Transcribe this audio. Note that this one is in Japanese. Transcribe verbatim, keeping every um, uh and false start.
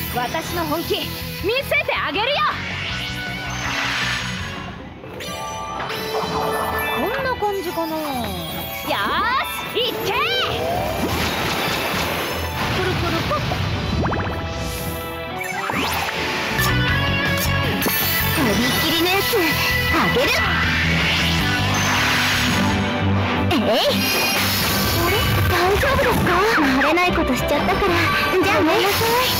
私の本気見せてあげるよ。こんな感じかな。よーし、いってー。くるくるポッ。とびっきりのやつあげる。えい、あれ大丈夫ですか？慣れないことしちゃったから。じゃあね。ごめんなさい。